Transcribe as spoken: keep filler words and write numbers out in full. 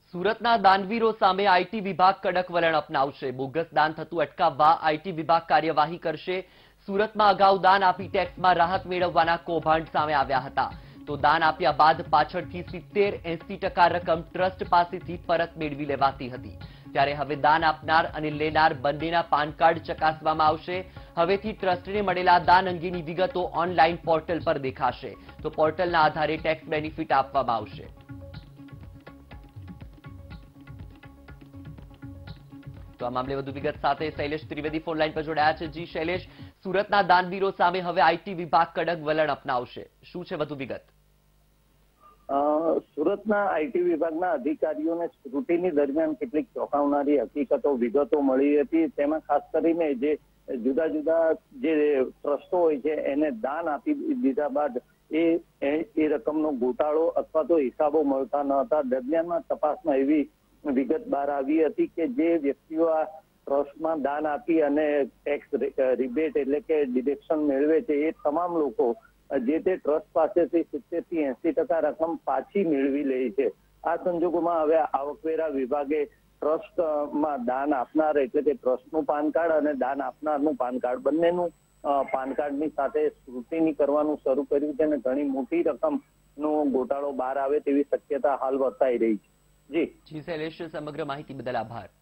સુરતના દાનવીરો સામે આઈટી વિભાગ કડક વલણ અપનાવશે। બોગસ દાન થતું અટકાવવા આઈટી વિભાગ કાર્યવાહી કરશે। સુરતમાં અગાઉ દાન આપી ટેક્સમાં રાહત મેળવવાના કૌભાંડ સામે આવ્યા હતા। તો દાન આપ્યા બાદ પાછળથી સિત્તેર એંસી ટકા રકમ ટ્રસ્ટ પાસેથી પરત મેળવી લેવાતી હતી। ત્યારે હવે દાન આપનાર અને લેનાર બંનેના પાન કાર્ડ ચકાસવામાં આવશે। હવેથી ટ્રસ્ટને મળેલા દાન અંગેની વિગતો ઓનલાઈન પોર્ટલ પર દેખાશે। તો પોર્ટલના આધારે ટેક્સ બેનિફિટ આપવામાં આવશે। તો આ મામલે વધુ વિગત સાથે શૈલેષ ત્રિવેદી ફોન લાઈન પર જોડાયા છે। જી શૈલેષ, સુરતના દાનવીરો સામે હવે આઈટી વિભાગ કડક વલણ અપનાવશે, શું છે વધુ વિગત? સુરતના આઈટી વિભાગના અધિકારીઓને સ્ક્રુટિની દરમિયાન કેટલીક ચોંકાવનારી હકીકતો વિગતો મળી હતી। તેમાં ખાસ કરીને જે જુદા જુદા જે ટ્રસ્ટો હોય છે એને દાન આપી દીધા બાદ એ એ રકમનો ગોટાળો અથવા તો હિસાબો મળતા ન હતા। દરમિયાનમાં તપાસમાં એવી વિગત બહાર આવી હતી કે જે વ્યક્તિઓ આ ટ્રસ્ટમાં દાન આપી અને ટેક્સ રિબેટ એટલે કે ડિડક્શન મેળવે છે એ તમામ લોકો જે તે ટ્રસ્ટ પાસેથી સિત્તેર થી એસી ટકા રકમ પાછી મેળવી લે છે। આ સંજોગોમાં હવે આવકવેરા વિભાગે ટ્રસ્ટમાં દાન આપનાર એટલે કે ટ્રસ્ટનું પાન કાર્ડ અને દાન આપનારનું પાન કાર્ડ બંનેનું પાન કાર્ડની સાથે સ્ક્રુટિની કરવાનું શરૂ કર્યું છે અને ઘણી મોટી રકમનો ગોટાળો બહાર આવે તેવી શક્યતા હાલ વર્તાઈ રહી છે। જી જી શૈલેષ, સમગ્ર માહિતી બદલ આભાર।